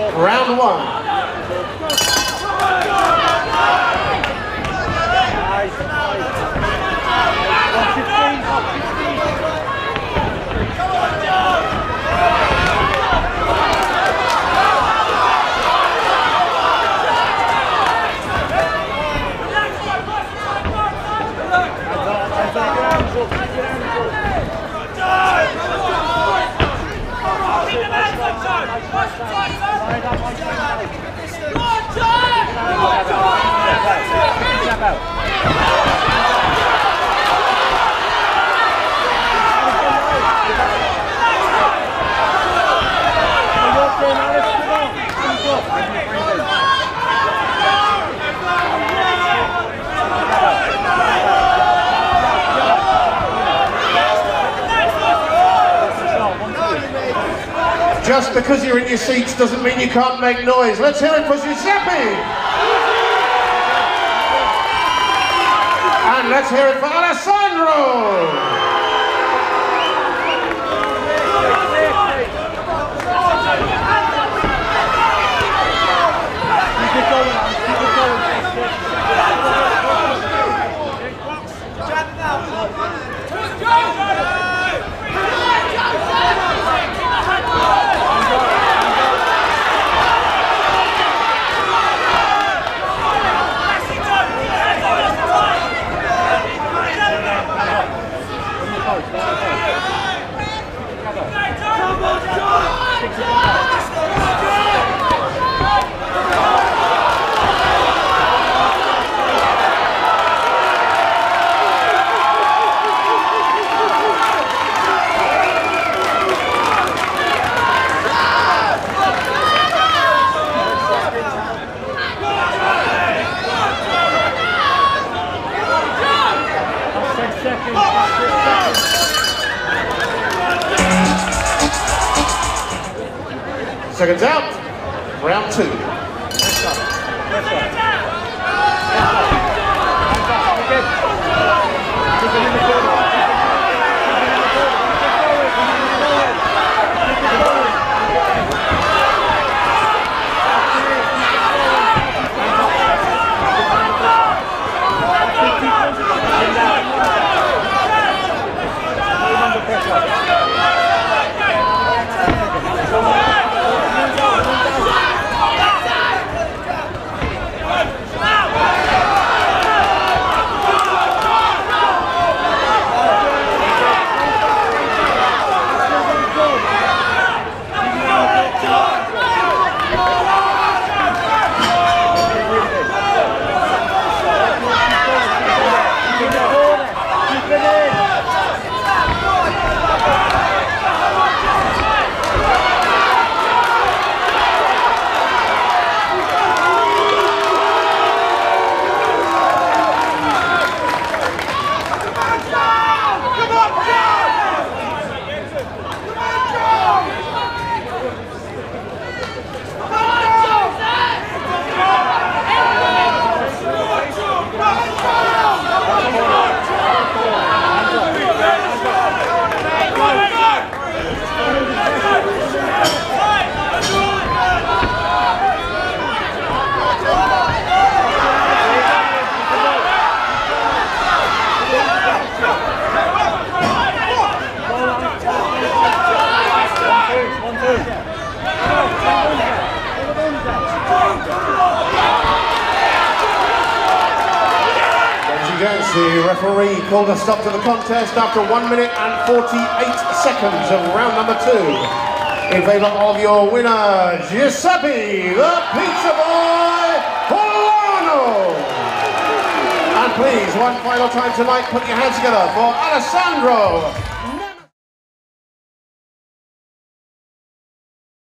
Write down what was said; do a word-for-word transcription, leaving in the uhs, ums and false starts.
Round one. Just because you're in your seats doesn't mean you can't make noise. Let's hear it for Giuseppe! And let's hear it for Alessandro! Seconds out, round two. The referee called a stop to the contest after one minute and forty-eight seconds of round number two. In favour of your winner, Giuseppe, the Pizza Boy, Follano! And please, one final time tonight, put your hands together for Alessandro,